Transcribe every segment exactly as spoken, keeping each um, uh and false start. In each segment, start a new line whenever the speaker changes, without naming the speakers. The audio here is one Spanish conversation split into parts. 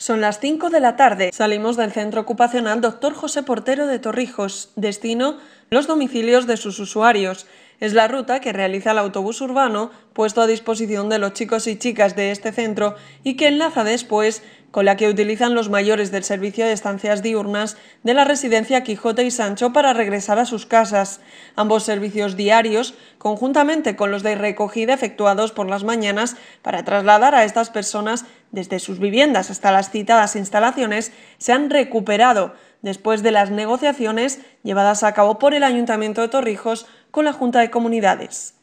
Son las cinco de la tarde. Salimos del centro ocupacional Doctor José Portero de Torrijos. Destino, los domicilios de sus usuarios. Es la ruta que realiza el autobús urbano puesto a disposición de los chicos y chicas de este centro y que enlaza después con la que utilizan los mayores del servicio de estancias diurnas de la residencia Quijote y Sancho para regresar a sus casas. Ambos servicios diarios, conjuntamente con los de recogida efectuados por las mañanas para trasladar a estas personas desde sus viviendas hasta las citadas instalaciones, se han recuperado después de las negociaciones llevadas a cabo por el Ayuntamiento de Torrijos con la Junta de Comunidades.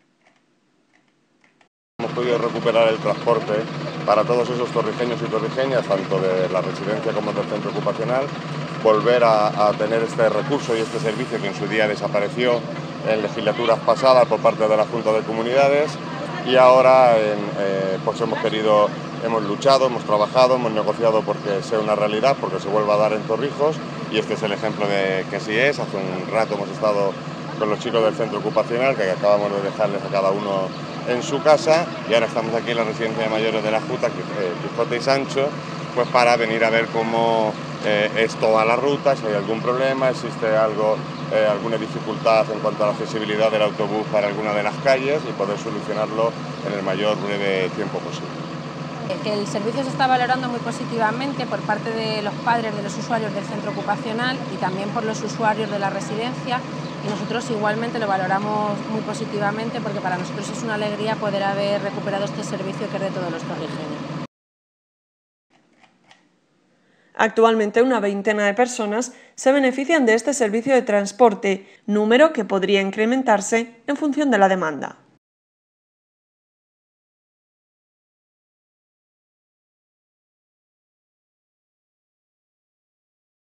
Hemos podido recuperar el transporte para todos esos torrijeños y torrijeñas, tanto de la residencia como del centro ocupacional, volver a, a tener este recurso y este servicio que en su día desapareció en legislaturas pasadas por parte de la Junta de Comunidades, y ahora en, eh, pues hemos querido, hemos luchado, hemos trabajado, hemos negociado porque sea una realidad, porque se vuelva a dar en Torrijos, y este es el ejemplo de que así es. Hace un rato hemos estado con los chicos del centro ocupacional, que acabamos de dejarles a cada uno en su casa, y ahora estamos aquí en la residencia de mayores de la Junta, Quijote y Sancho, pues para venir a ver cómo eh, es toda la ruta, si hay algún problema, existe algo, eh, alguna dificultad en cuanto a la accesibilidad del autobús para alguna de las calles y poder solucionarlo en el mayor breve tiempo posible.
Que el servicio se está valorando muy positivamente por parte de los padres de los usuarios del centro ocupacional y también por los usuarios de la residencia, y nosotros igualmente lo valoramos muy positivamente porque para nosotros es una alegría poder haber recuperado este servicio que es de todos los torrijeños.
Actualmente una veintena de personas se benefician de este servicio de transporte, número que podría incrementarse en función de la demanda.